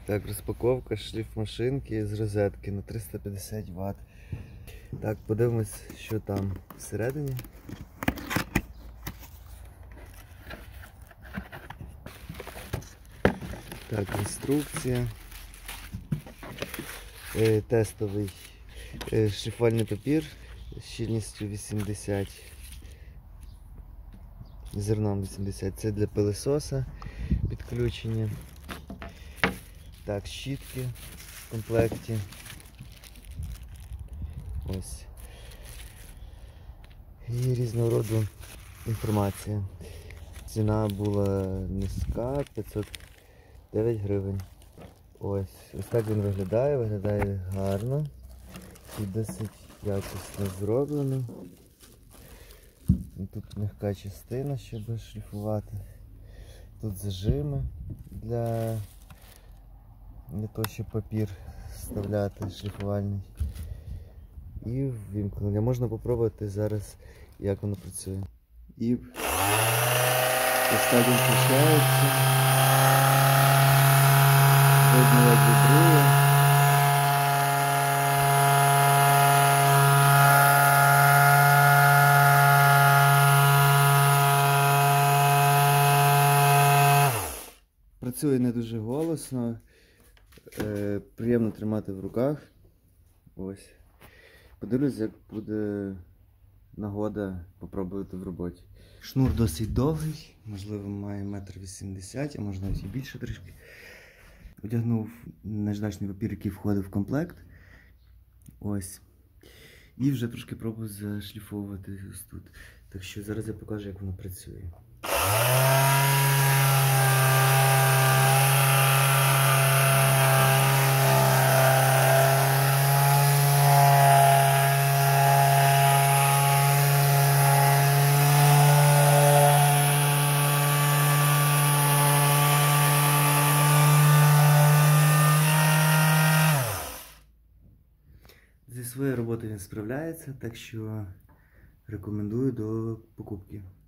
Так, розпаковка шліфмашинки з розетки на 350 Вт. Так, подивимось, що там всередині. Так, інструкція. Тестовий шліфувальний папір з щільністю 80, зерном 80. Це для пилососа підключення. Так, щітки в комплекті. Ось. І різного роду інформація. Ціна була низька, 509 гривень. Ось так він виглядає гарно і досить якісно зроблено. Тут м'яка частина, щоб шліфувати. Тут зажими для того, щоб папір вставляти шліфувальний. І ввімкнення. Можна спробувати зараз, як воно працює. І ось так він включається. Видно, як вібрує. Працює не дуже голосно, приємно тримати в руках. Ось. Подивлюсь, як буде нагода попробувати в роботі. Шнур досить довгий, можливо має 1,80 м, а можна і більше трішки. Одягнув наждачний папір, який входив в комплект. Ось. І вже трошки пробую зашліфовувати ось тут. Так що зараз я покажу, як воно працює. Зі своєю роботою він справляється, так що рекомендую до покупки.